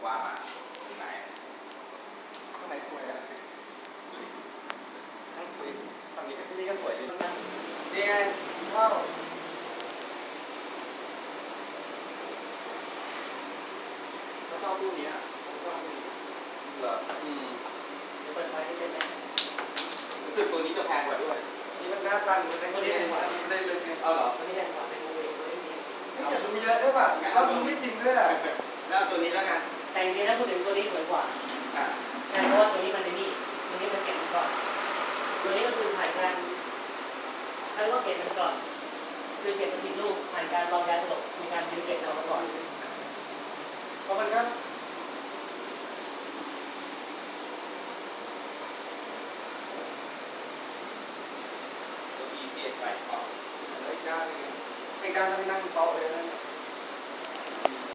ว่ามาตรงไหนข้างในสวยอ่ะนั่งคุยฝั่งนี้ที่นี่ก็สวยดีนี่ไงเข้าเขาชอบตู้นี้อ่ะเขาชอบตู้นี้เหรอจะเปิดไฟให้เป็นไหมรู้สึกตัวนี้จะแพงกว่าด้วยนี่มันหน้าตั้งมันได้ไม่ได้กว่านี่ได้เลยเอาเหรอตัวนี้แพงกว่าเป็นโมเดลตัวนี้นี่อย่าดูเยอะได้ป่ะเราดูไม่จริงด้วยอ่ะแล้วตัวนี้แล้วกันแต่จริงๆแล้วพูดถึงตัวนี้สวยกว่าเพราะว่าตัวนี้มันในนี่ตัวนี้มันเก็บมันก่อนตัวนี้ก็คือผ่านการเขาเรียกว่าเก็บมันก่อนคือเก็บมันผิดรูปผ่านการลองยาสลบมีการดึงเก็บเรามาก่อนเพราะมันก็ตัว EPS ไปก่อนไอ้ก้าจะไปนั่งโต๊ะเลยนั่ง